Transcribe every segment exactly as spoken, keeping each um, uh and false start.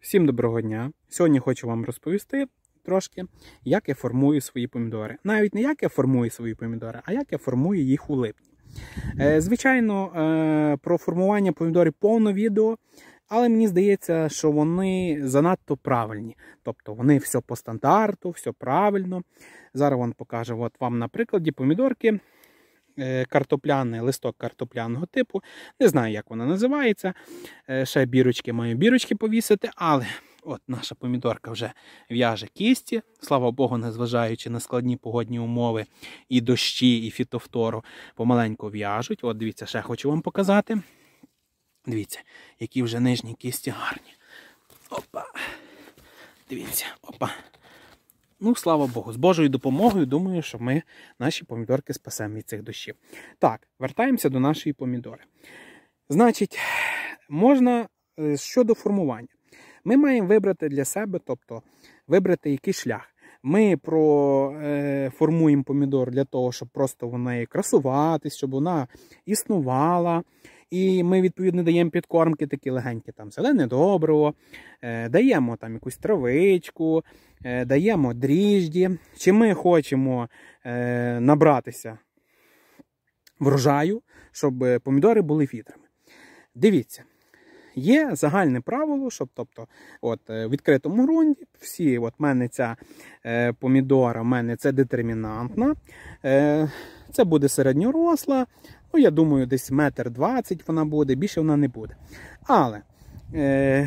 Всім доброго дня! Сьогодні хочу вам розповісти трошки, як я формую свої помідори. Навіть не як я формую свої помідори, а як я формую їх у липні. Звичайно, про формування помідорів повно відео, але мені здається, що вони занадто правильні. Тобто вони все по стандарту, все правильно. Зараз вам покажу от вам на прикладі помідорки. Картопляний, листок картопляного типу. Не знаю, як вона називається. Ще бірочки маю бірочки повісити, але от наша помідорка вже в'яже кісті. Слава Богу, незважаючи на складні погодні умови і дощі, і фітофтору, помаленьку в'яжуть. От дивіться, ще хочу вам показати. Дивіться, які вже нижні кісті гарні. Опа! Дивіться, опа! Ну, слава Богу, з Божою допомогою, думаю, що ми наші помідорки спасемо від цих дощів. Так, вертаємося до нашої помідори. Значить, можна щодо формування. Ми маємо вибрати для себе, тобто вибрати який шлях. Ми проформуємо е, помідор для того, щоб просто вона красуватись, щоб вона існувала. І ми, відповідно, даємо підкормки такі легенькі, там, зелене добриво, е, даємо там якусь травичку, е, даємо дріжджі. Чи ми хочемо е, набратися врожаю, щоб помідори були фітрами. Дивіться, є загальне правило, щоб, тобто, от, в відкритому ґрунті, всі, от, в мене ця е, помідора, в мене це детермінантна, е, це буде середньоросла. Ну, я думаю, десь метр двадцять вона буде, більше вона не буде. Але, е,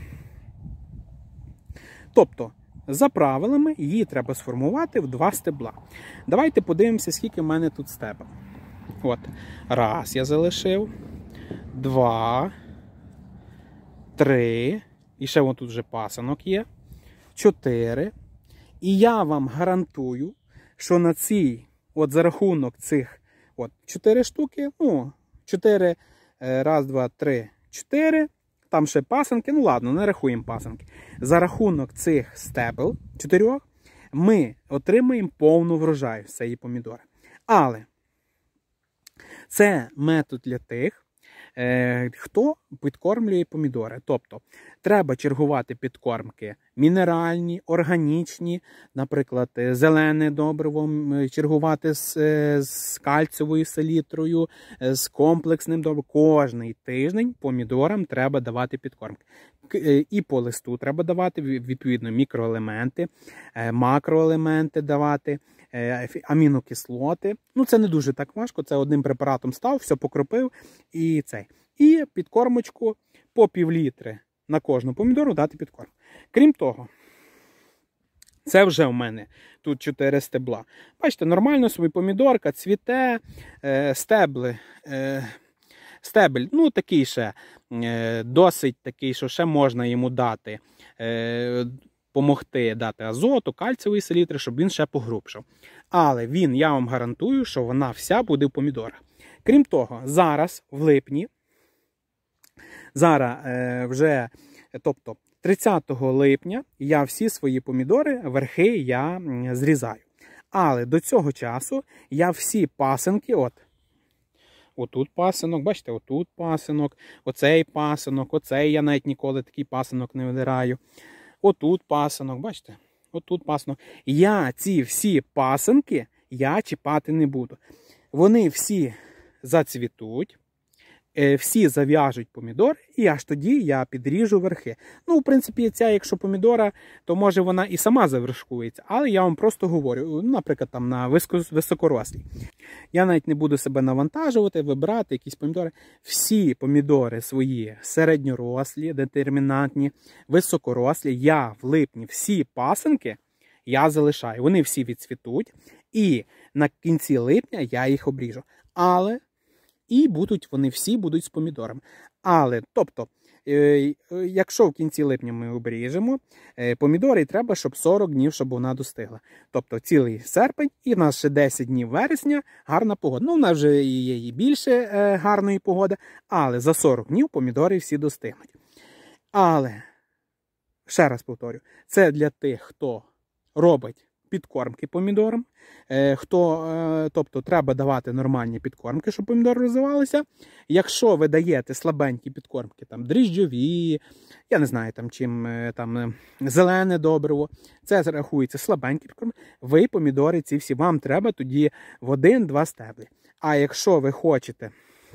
тобто, за правилами, її треба сформувати в два стебла. Давайте подивимося, скільки в мене тут стебел. От, раз я залишив, два, три, і ще вон тут вже пасинок є, чотири. І я вам гарантую, що на цій, от за рахунок цих, от, чотири штуки, ну, чотири, раз, два, три, чотири, там ще пасинки, ну ладно, не рахуємо пасинки. За рахунок цих стебел, чотирьох, ми отримаємо повну врожай з цієї помідори. Але це метод для тих, хто підкормлює помідори. Тобто, треба чергувати підкормки мінеральні, органічні, наприклад, зелене добриво, чергувати з, з кальцієвою селітрою, з комплексним добривом. Кожний тиждень помідорам треба давати підкормки. І по листу треба давати, відповідно, мікроелементи, макроелементи давати, амінокислоти. Ну, це не дуже так важко, це одним препаратом став, все покропив і цей. І підкормочку по пів літри на кожну помідору дати підкорм. Крім того, це вже в мене тут чотири стебла. Бачите, нормально собі помідорка, цвіте, стебли, стебель, ну такий ще, досить такий, що ще можна йому дати, помогти дати азоту, кальцієвої селітри, щоб він ще погрубшав. Але він, я вам гарантую, що вона вся буде в помідорах. Крім того, зараз, в липні, зараз е, вже, тобто тридцятого липня, я всі свої помідори, верхи я зрізаю. Але до цього часу я всі пасинки, от, отут пасинок, бачите, отут пасинок, оцей пасинок, оцей я навіть ніколи такий пасинок не видираю. Отут пасинок, бачите, отут пасинок. Я ці всі пасинки, я чіпати не буду. Вони всі зацвітуть, всі зав'яжуть помідор, і аж тоді я підріжу верхи. Ну, в принципі, ця, якщо помідора, то може вона і сама завершкується, але я вам просто говорю, наприклад, там на високорослій. Я навіть не буду себе навантажувати, вибирати якісь помідори. Всі помідори свої середньорослі, детермінантні, високорослі, я в липні всі пасинки я залишаю. Вони всі відцвітуть, і на кінці липня я їх обріжу. Але і будуть, вони всі будуть з помідорами. Але, тобто, е, якщо в кінці липня ми обріжемо, е, помідори треба, щоб сорок днів, щоб вона достигла. Тобто, цілий серпень, і в нас ще десять днів вересня, гарна погода. Ну, в нас вже є і більше е, гарної погоди, але за сорок днів помідори всі достигнуть. Але, ще раз повторю, це для тих, хто робить підкормки помідорам. Хто, тобто треба давати нормальні підкормки, щоб помідори розвивалися. Якщо ви даєте слабенькі підкормки, там дріжджові, я не знаю, там чим там зелене добриво, це рахується слабенькі підкормки, ви помідори ці всі вам треба тоді в один-два стеблі. А якщо ви хочете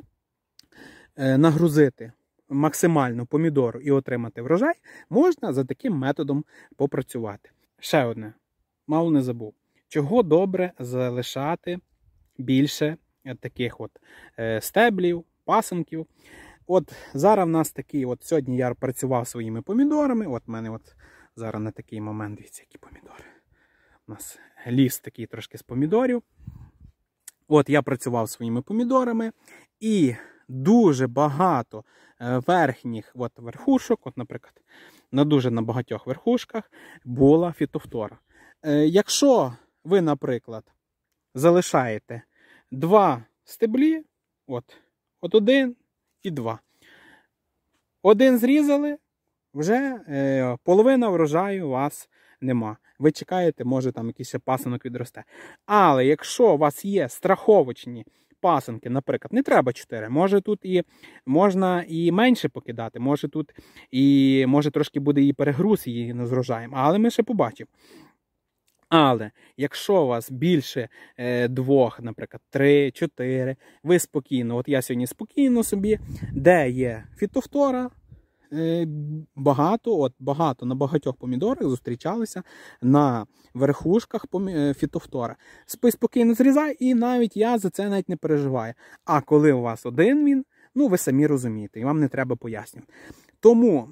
нагрузити максимально помідору і отримати врожай, можна за таким методом попрацювати. Ще одне, мало не забув. Чого добре залишати більше таких от стеблів, пасинків. От зараз в нас такий, от сьогодні я працював своїми помідорами, от в мене от зараз на такий момент, дивіться, які помідори. У нас ліс такий трошки з помідорів. От я працював своїми помідорами і дуже багато верхніх от верхушок, от, наприклад, на дуже на багатьох верхушках була фітофтора. Якщо ви, наприклад, залишаєте два стеблі, от, от один і два. Один зрізали, вже е, половина врожаю у вас нема. Ви чекаєте, може там якийсь ще пасинок відросте. Але якщо у вас є страховочні пасинки, наприклад, не треба чотири, може тут і можна і менше покидати, може тут і може трошки буде і перегруз її з врожаєм, але ми ще побачимо. Але якщо у вас більше е, двох, наприклад, три, чотири, ви спокійно, от я сьогодні спокійно собі, де є фітофтора, е, багато, от багато, на багатьох помідорах зустрічалися на верхушках помі... фітофтора. Спокійно зрізай, і навіть я за це навіть не переживаю. А коли у вас один він, ну ви самі розумієте, і вам не треба пояснювати. Тому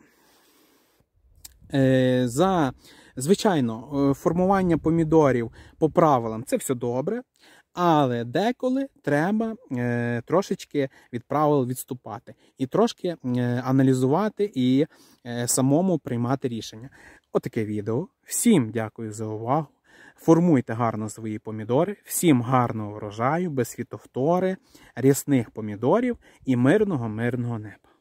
е, за... Звичайно, формування помідорів по правилам – це все добре, але деколи треба е, трошечки від правил відступати і трошки е, аналізувати і е, самому приймати рішення. Отаке відео. Всім дякую за увагу. Формуйте гарно свої помідори. Всім гарного врожаю, без фітофтори, рясних помідорів і мирного-мирного неба.